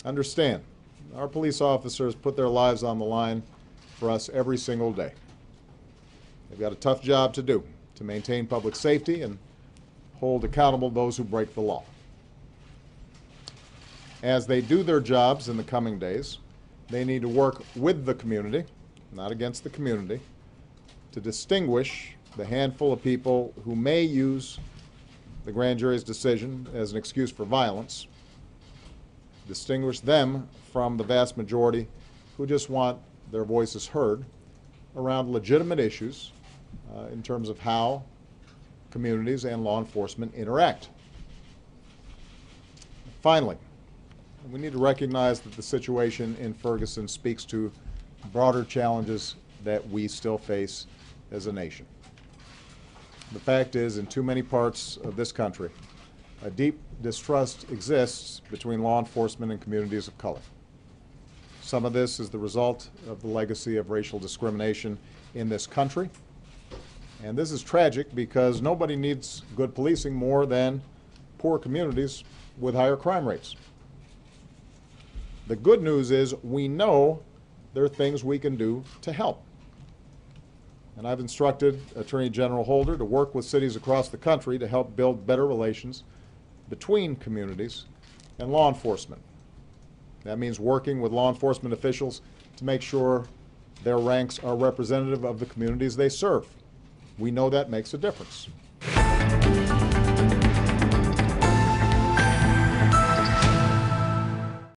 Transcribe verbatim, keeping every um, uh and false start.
Understand, our police officers put their lives on the line for us every single day. They've got a tough job to do to maintain public safety and hold accountable those who break the law. As they do their jobs in the coming days, they need to work with the community, not against the community, to distinguish the handful of people who may use the grand jury's decision as an excuse for violence, distinguish them from the vast majority who just want their voices heard around legitimate issues uh, in terms of how communities and law enforcement interact. Finally, we need to recognize that the situation in Ferguson speaks to broader challenges that we still face as a nation. The fact is, in too many parts of this country, a deep distrust exists between law enforcement and communities of color. Some of this is the result of the legacy of racial discrimination in this country. And this is tragic because nobody needs good policing more than poor communities with higher crime rates. The good news is we know there are things we can do to help. And I've instructed Attorney General Holder to work with cities across the country to help build better relations between communities and law enforcement. That means working with law enforcement officials to make sure their ranks are representative of the communities they serve. We know that makes a difference.